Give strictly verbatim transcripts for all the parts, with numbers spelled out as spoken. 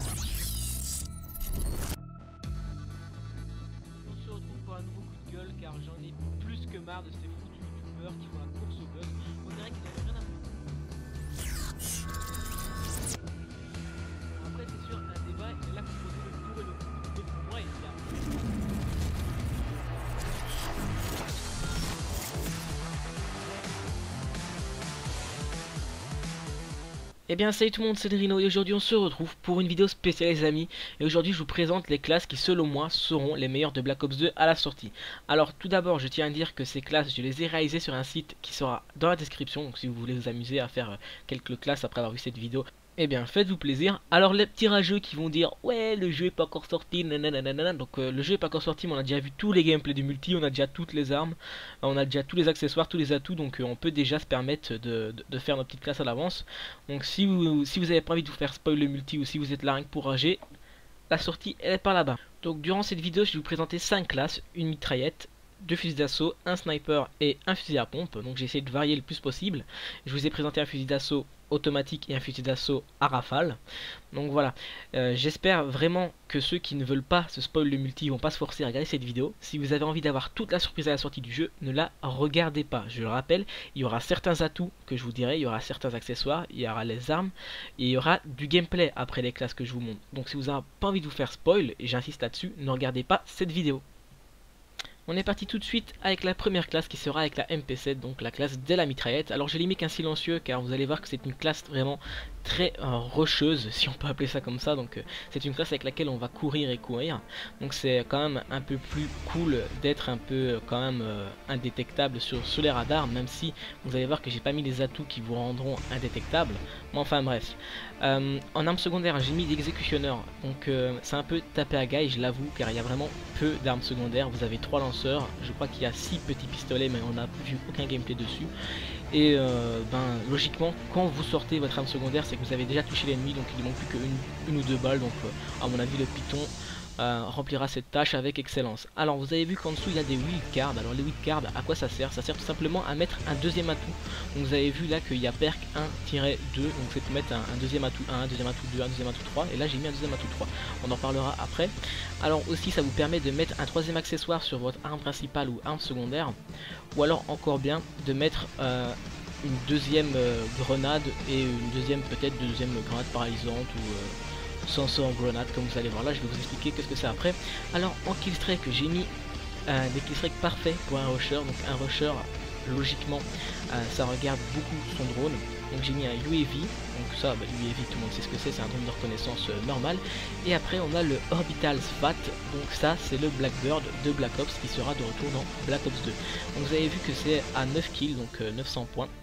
On se retrouve pour un nouveau coup de gueule car j'en ai plus que marre de ces foutus youtubeurs qui font la course au buzz. On dirait qu'ils n'avaient rien à foutre. Après c'est sûr, un débat il est là pour poser le pour et le contre. Le pour moi il y a Eh bien salut tout le monde, c'est Drino et aujourd'hui on se retrouve pour une vidéo spéciale les amis. Et aujourd'hui je vous présente les classes qui selon moi seront les meilleures de Black Ops deux à la sortie. Alors tout d'abord je tiens à dire que ces classes je les ai réalisées sur un site qui sera dans la description. Donc si vous voulez vous amuser à faire quelques classes après avoir vu cette vidéo, eh bien faites-vous plaisir. Alors les petits rageux qui vont dire ouais le jeu est pas encore sorti, nanana. Donc euh, le jeu est pas encore sorti mais on a déjà vu tous les gameplays du multi, on a déjà toutes les armes, on a déjà tous les accessoires, tous les atouts. Donc euh, on peut déjà se permettre de, de, de faire nos petites classes à l'avance. Donc si vous si vous avez pas envie de vous faire spoil le multi ou si vous êtes là rien que pour rager, la sortie elle est par là-bas. Donc durant cette vidéo je vais vous présenter cinq classes, une mitraillette, deux fusils d'assaut, un sniper et un fusil à pompe. Donc j'ai essayé de varier le plus possible. Je vous ai présenté un fusil d'assaut automatique et un fusil d'assaut à rafale. Donc voilà, euh, j'espère vraiment que ceux qui ne veulent pas se spoil le multi vont pas se forcer à regarder cette vidéo. Si vous avez envie d'avoir toute la surprise à la sortie du jeu, ne la regardez pas. Je le rappelle, il y aura certains atouts que je vous dirai, il y aura certains accessoires, il y aura les armes et il y aura du gameplay après les classes que je vous montre. Donc si vous n'avez pas envie de vous faire spoil, et j'insiste là-dessus, ne regardez pas cette vidéo. On est parti tout de suite avec la première classe qui sera avec la M P sept, donc la classe de la mitraillette. Alors je l'ai mis qu'un silencieux car vous allez voir que c'est une classe vraiment très euh, rocheuse, si on peut appeler ça comme ça. Donc euh, c'est une classe avec laquelle on va courir et courir. Donc c'est quand même un peu plus cool d'être un peu euh, quand même euh, indétectable sur, sur les radars, même si vous allez voir que j'ai pas mis les atouts qui vous rendront indétectables. Mais enfin bref. Euh, en arme secondaire j'ai mis l'exécutionneur. Donc euh, c'est un peu tapé à gaille, je l'avoue, car il y a vraiment peu d'armes secondaires. Vous avez trois lanceurs, je crois qu'il y a six petits pistolets mais on n'a vu aucun gameplay dessus. Et euh, ben logiquement quand vous sortez votre arme secondaire c'est que vous avez déjà touché l'ennemi, donc il ne manque plus qu'une une ou deux balles. Donc euh, à mon avis le Python euh, remplira cette tâche avec excellence. Alors vous avez vu qu'en dessous il y a des wildcards. Alors les wildcards, à quoi ça sert? Ça sert tout simplement à mettre un deuxième atout. Donc vous avez vu là qu'il y a perk un tiret deux, donc c'est pour mettre un, un deuxième atout un, un deuxième atout deux, un deuxième atout trois, et là j'ai mis un deuxième atout trois. On en parlera après. Alors aussi ça vous permet de mettre un troisième accessoire sur votre arme principale ou arme secondaire, ou alors encore bien de mettre euh, une deuxième euh, grenade et une deuxième peut-être deuxième grenade paralysante ou euh, sensor grenade, comme vous allez voir là. Je vais vous expliquer qu'est-ce que c'est après. Alors en killstreak j'ai mis euh, des killstreaks parfaits pour un rusher. Donc un rusher logiquement euh, ça regarde beaucoup son drone. Donc j'ai mis un U A V, donc ça bah, U A V tout le monde sait ce que c'est, c'est un drone de reconnaissance euh, normal. Et après on a le Orbital Spat, donc ça c'est le Blackbird de Black Ops qui sera de retour dans Black Ops deux. Donc vous avez vu que c'est à neuf kills, donc euh, neuf cents points.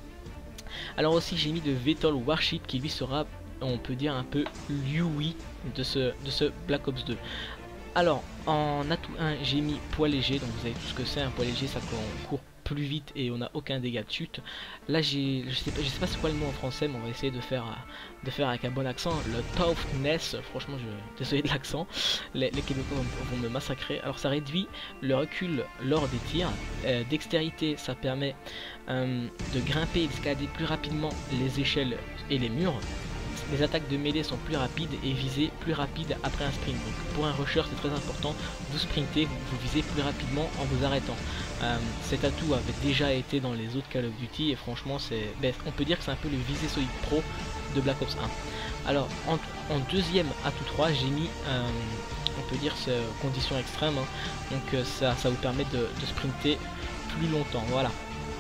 Alors aussi j'ai mis de V TOL Warship qui lui sera, on peut dire, un peu l'U A V de ce, de ce Black Ops deux. Alors en atout un j'ai mis poids léger, donc vous savez tout ce que c'est un poids léger, ça court plus vite et on n'a aucun dégât de chute. Là j'ai, je sais pas, je sais pas c'est quoi le mot en français, mais on va essayer de faire de faire avec un bon accent, le toughness. Franchement je désolé de l'accent, les, les Québécois vont, vont me massacrer. Alors ça réduit le recul lors des tirs, euh, dextérité ça permet euh, de grimper et d'escalader plus rapidement les échelles et les murs. Les attaques de mêlée sont plus rapides et visées plus rapide après un sprint. Donc pour un rusher c'est très important, vous sprintez, vous, vous visez plus rapidement en vous arrêtant. Euh, cet atout avait déjà été dans les autres Call of Duty et franchement c'est, ben, on peut dire que c'est un peu le visé solide pro de Black Ops un. Alors en, en deuxième atout trois j'ai mis, euh, on peut dire c'est condition extrême, hein. Donc euh, ça, ça vous permet de, de sprinter plus longtemps, voilà.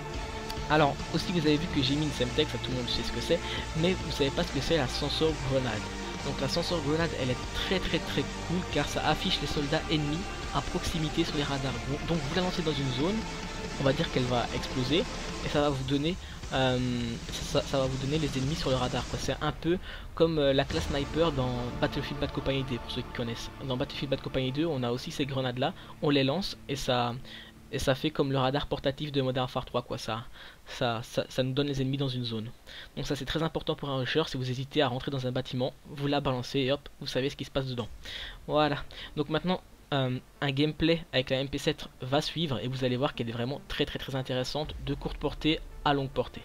Alors aussi vous avez vu que j'ai mis une Semtex, ça tout le monde sait ce que c'est, mais vous savez pas ce que c'est la sensor grenade. Donc la sensor grenade elle est très très très cool car ça affiche les soldats ennemis à proximité sur les radars. Donc vous la lancez dans une zone, on va dire qu'elle va exploser et ça va vous donner euh, ça, ça va vous donner les ennemis sur le radar. C'est un peu comme euh, la classe sniper dans Battlefield Bad Company deux pour ceux qui connaissent. Dans Battlefield Bad Company deux on a aussi ces grenades là, on les lance et ça Et ça fait comme le radar portatif de Modern Warfare trois, quoi. Ça, ça, ça, ça nous donne les ennemis dans une zone. Donc ça c'est très important pour un rusher. Si vous hésitez à rentrer dans un bâtiment, vous la balancez et hop, vous savez ce qui se passe dedans. Voilà. Donc maintenant, euh, un gameplay avec la M P sept va suivre et vous allez voir qu'elle est vraiment très très très intéressante, de courte portée à longue portée.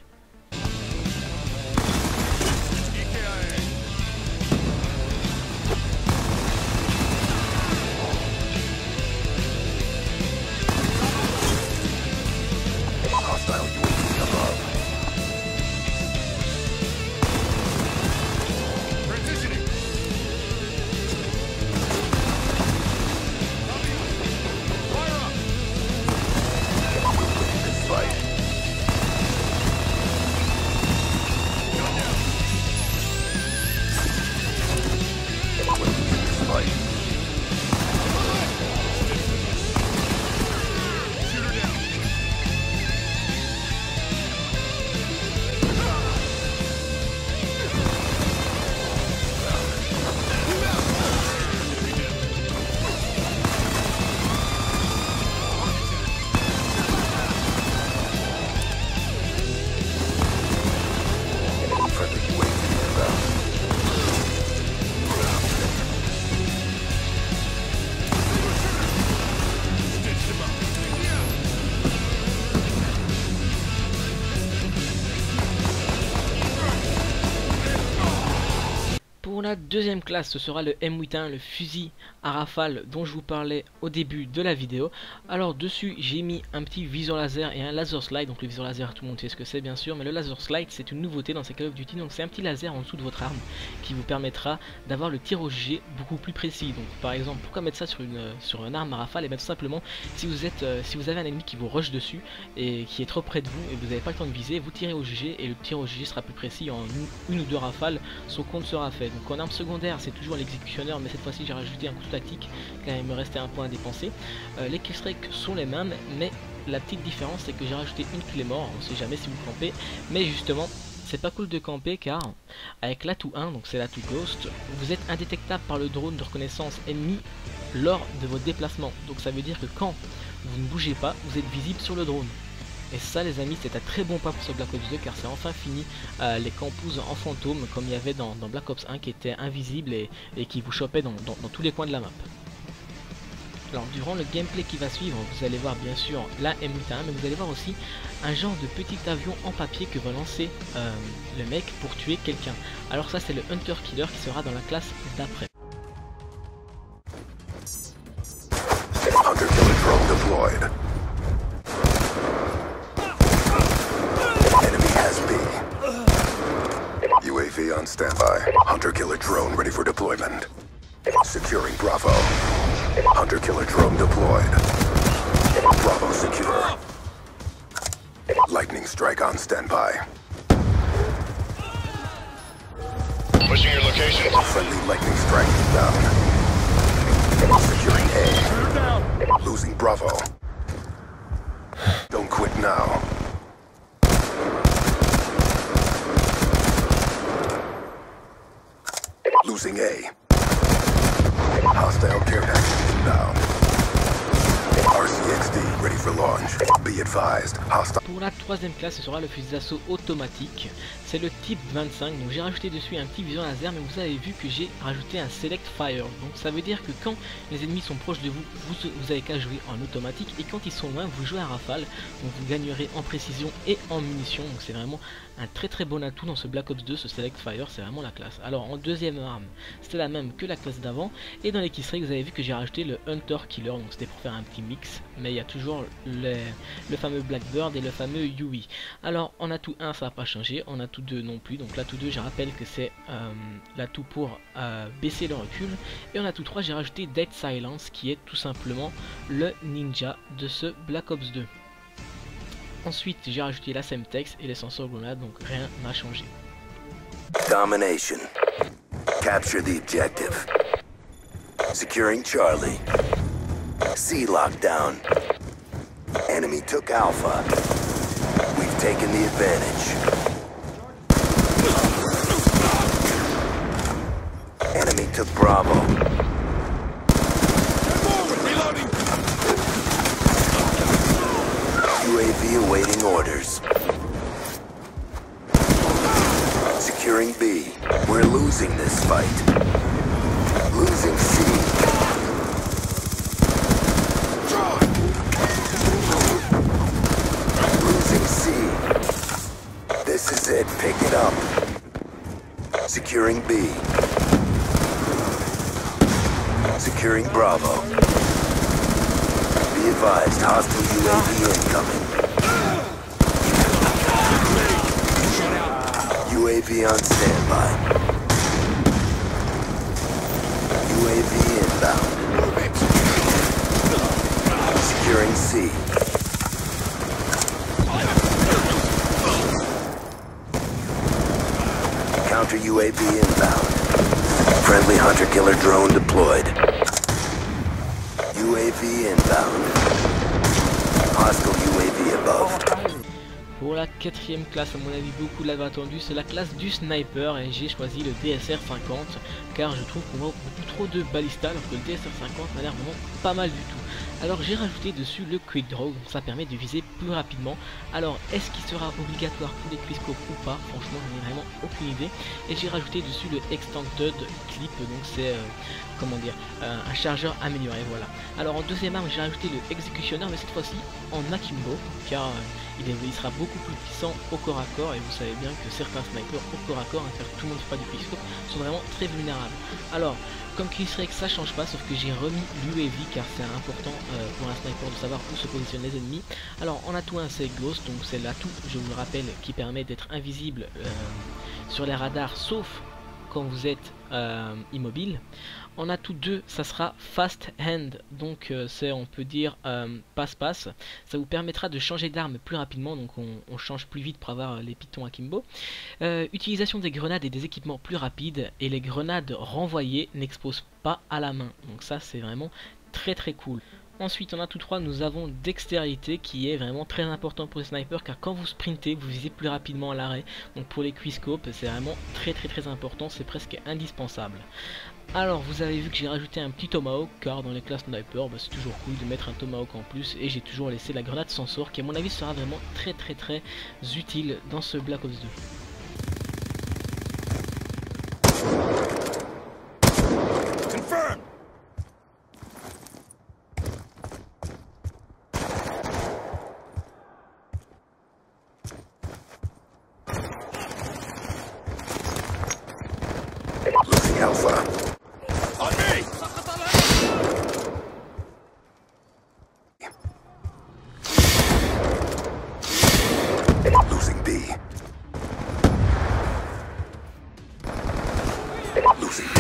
la deuxième classe, ce sera le M huit un, le fusil à rafale dont je vous parlais au début de la vidéo. Alors dessus j'ai mis un petit viseur laser et un laser slide. Donc le viseur laser, tout le monde sait ce que c'est bien sûr, mais le laser slide c'est une nouveauté dans ces Call of Duty. Donc c'est un petit laser en dessous de votre arme qui vous permettra d'avoir le tir au G beaucoup plus précis. Donc par exemple, pourquoi mettre ça sur une sur une arme à rafale? Et bien tout simplement, si vous êtes euh, si vous avez un ennemi qui vous rush dessus et qui est trop près de vous et vous n'avez pas le temps de viser, vous tirez au G et le tir au G sera plus précis. En une, une ou deux rafales, son compte sera fait. Donc en arme secondaire c'est toujours l'exécutionneur, mais cette fois-ci j'ai rajouté un couteau tactique car il me restait un point à dépenser. Euh, les killstreaks sont les mêmes, mais la petite différence c'est que j'ai rajouté une clé mort. On sait jamais si vous campez, mais justement c'est pas cool de camper car avec l'atout un, donc c'est l'atout Ghost, vous êtes indétectable par le drone de reconnaissance ennemi lors de vos déplacements. Donc ça veut dire que quand vous ne bougez pas, vous êtes visible sur le drone. Et ça les amis, c'est un très bon pas pour ce Black Ops deux car c'est enfin fini euh, les campouses en fantôme comme il y avait dans, dans Black Ops un qui étaient invisibles et, et qui vous chopaient dans, dans, dans tous les coins de la map. Alors durant le gameplay qui va suivre, vous allez voir bien sûr la M huit un, mais vous allez voir aussi un genre de petit avion en papier que va lancer euh, le mec pour tuer quelqu'un. Alors ça c'est le Hunter Killer qui sera dans la classe d'après. Hunter Killer drone deployed. Enemy has B. U A V on standby. Hunter Killer drone ready for deployment. Securing Bravo. Hunter Killer drone deployed. Bravo secure. Lightning strike on standby. Pushing your location. Friendly lightning strike down. Securing A. Losing Bravo. Don't quit now. Losing A. Hostile care package inbound. R C X D ready for launch. Be advised. Hostile. Pour la troisième classe, ce sera le fusil d'assaut automatique. C'est le type vingt-cinq. Donc j'ai rajouté dessus un petit viseur laser, mais vous avez vu que j'ai rajouté un select fire. Donc ça veut dire que quand les ennemis sont proches de vous, vous, vous avez qu'à jouer en automatique, et quand ils sont loin, vous jouez à rafale. Donc vous gagnerez en précision et en munitions. Donc c'est vraiment un très très bon atout dans ce Black Ops deux, ce select fire, c'est vraiment la classe. Alors en deuxième arme, c'était la même que la classe d'avant, et dans les killstreaks vous avez vu que j'ai rajouté le Hunter Killer, donc c'était pour faire un petit mix, mais il y a toujours les, le fameux Blackbird et le fameux Yui. Alors en atout un ça n'a pas changé, en atout deux non plus, donc l'atout deux je rappelle que c'est euh, l'atout pour euh, baisser le recul, et en atout trois j'ai rajouté Dead Silence qui est tout simplement le ninja de ce Black Ops deux. Ensuite, j'ai rajouté la Semtex et les sensors grenades, donc rien n'a changé. Domination. Capture the objective. Securing Charlie. C lockdown. Enemy took Alpha. We've taken the advantage. Enemy took Bravo. Reloading. U A V awaiting orders. Securing B. We're losing this fight. Losing C. Losing C. This is it. Pick it up. Securing B. Securing Bravo. Be advised, hostile U A V incoming. U A V on standby. U A V inbound. Securing C. Counter U A V inbound. Friendly Hunter Killer drone deployed. U A V inbound. Hostile U A V above. Pour la quatrième classe, à mon avis beaucoup l'avaient attendu, c'est la classe du sniper, et j'ai choisi le D S R cinquante car je trouve qu'on voit beaucoup trop de ballista alors que le D S R cinquante m'a l'air vraiment pas mal du tout. Alors j'ai rajouté dessus le quick draw, donc ça permet de viser plus rapidement. Alors est-ce qu'il sera obligatoire pour les quickscopes ou pas? Franchement j'en ai vraiment aucune idée. Et j'ai rajouté dessus le extended clip, donc c'est euh, comment dire euh, un chargeur amélioré, voilà. Alors en deuxième arme j'ai rajouté le exécutionnaire, mais cette fois-ci en akimbo, car euh, il, est, il sera beaucoup plus puissant au corps à corps, et vous savez bien que certains snipers au corps à corps, hein, car tout le monde ne fait pas du quickscope, sont vraiment très vulnérables. Alors comme killstreak ça change pas, sauf que j'ai remis l'U A V car c'est important euh, pour un sniper de savoir où se positionnent les ennemis. Alors en atout un c'est Ghost, donc c'est l'atout, je vous le rappelle, qui permet d'être invisible euh, sur les radars sauf quand vous êtes euh, immobile. En atout deux ça sera Fast Hand, donc euh, c'est on peut dire passe-passe, euh, ça vous permettra de changer d'arme plus rapidement, donc on, on change plus vite pour avoir les pitons akimbo. Euh, utilisation des grenades et des équipements plus rapides, et les grenades renvoyées n'exposent pas à la main, donc ça c'est vraiment très très cool. Ensuite en atout trois nous avons dextérité qui est vraiment très important pour les snipers, car quand vous sprintez vous visez plus rapidement à l'arrêt, donc pour les quickscopes c'est vraiment très très très important, c'est presque indispensable. Alors vous avez vu que j'ai rajouté un petit tomahawk, car dans les classes sniper bah, c'est toujours cool de mettre un tomahawk en plus, et j'ai toujours laissé la grenade sans sort qui à mon avis sera vraiment très très très utile dans ce Black Ops deux. Confirmed. Losing Alpha. On me! Losing B. Losing B.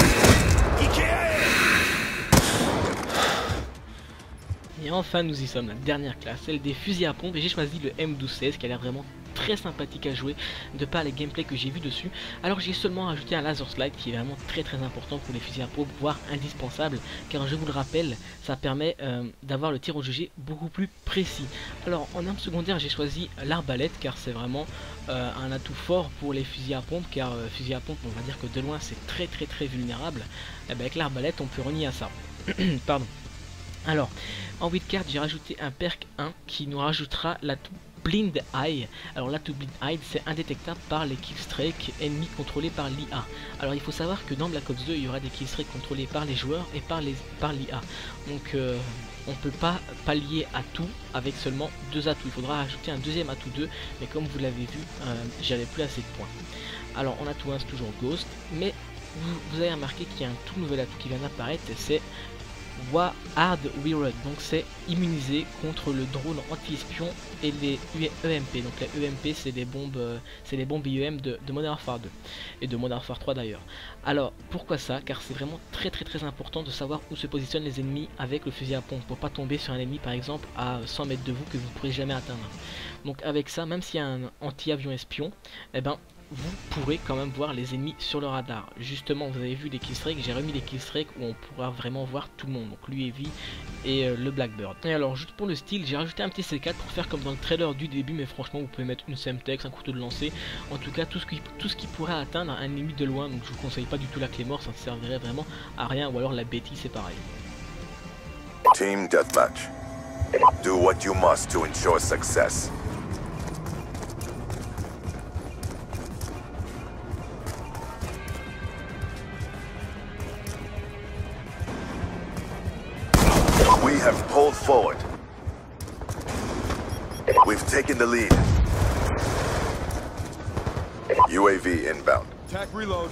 Et enfin nous y sommes, la dernière classe, celle des fusils à pompe, et j'ai choisi le M douze seize qui a l'air vraiment très sympathique à jouer de par les gameplays que j'ai vu dessus. Alors j'ai seulement rajouté un laser slide qui est vraiment très très important pour les fusils à pompe, voire indispensable, car je vous le rappelle ça permet euh, d'avoir le tir au jugé beaucoup plus précis. Alors en arme secondaire j'ai choisi l'arbalète, car c'est vraiment euh, un atout fort pour les fusils à pompe, car euh, fusil à pompe on va dire que de loin c'est très très très vulnérable. Et ben, avec l'arbalète on peut renier à ça. Pardon. Alors en huit cartes j'ai rajouté un perk un qui nous rajoutera l'atout Blind Eye. Alors l'atout Blind Eye c'est indétectable par les killstreaks ennemis contrôlés par l'I A. Alors il faut savoir que dans Black Ops deux il y aura des killstreaks contrôlés par les joueurs et par les par l'I A. Donc euh, on peut pas pallier à tout avec seulement deux atouts. Il faudra rajouter un deuxième atout deux, mais comme vous l'avez vu euh, j'avais plus assez de points. Alors en atout un c'est toujours Ghost, mais vous, vous avez remarqué qu'il y a un tout nouvel atout qui vient d'apparaître, c'est Hardwired, donc c'est immunisé contre le drone anti-espion et les E M P. Donc les E M P c'est des bombes, euh, c'est les bombes I E M de, de Modern Warfare deux et de Modern Warfare trois d'ailleurs. Alors pourquoi ça? Car c'est vraiment très très très important de savoir où se positionnent les ennemis avec le fusil à pompe pour pas tomber sur un ennemi par exemple à cent mètres de vous que vous ne pourrez jamais atteindre. Donc avec ça, même s'il y a un anti-avion espion, eh ben vous pourrez quand même voir les ennemis sur le radar. Justement vous avez vu les killstreaks, j'ai remis les killstreaks où on pourra vraiment voir tout le monde, donc l'U A V et euh, le Blackbird. Et alors juste pour le style j'ai rajouté un petit C quatre pour faire comme dans le trailer du début, mais franchement vous pouvez mettre une Semtex, un couteau de lancer, en tout cas tout ce qui, tout ce qui pourrait atteindre un ennemi de loin. Donc je vous conseille pas du tout la clé mort, ça ne servirait vraiment à rien, ou alors la bêtise c'est pareil. Team Deathmatch. Do what you must to ensure success. We have pulled forward. We've taken the lead. U A V inbound. Attack reload.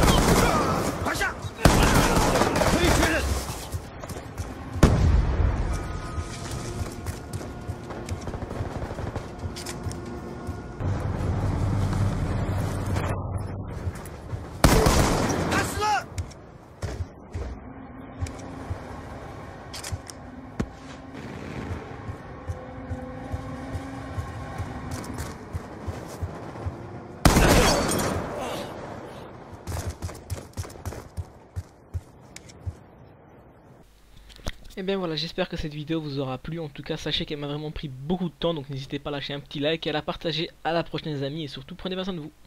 Et bien voilà, j'espère que cette vidéo vous aura plu. En tout cas sachez qu'elle m'a vraiment pris beaucoup de temps, donc n'hésitez pas à lâcher un petit like et à la partager à la prochaine les amis, et surtout prenez bien soin de vous.